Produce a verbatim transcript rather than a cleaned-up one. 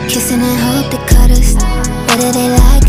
Kissing and hope they cut us. Whether they like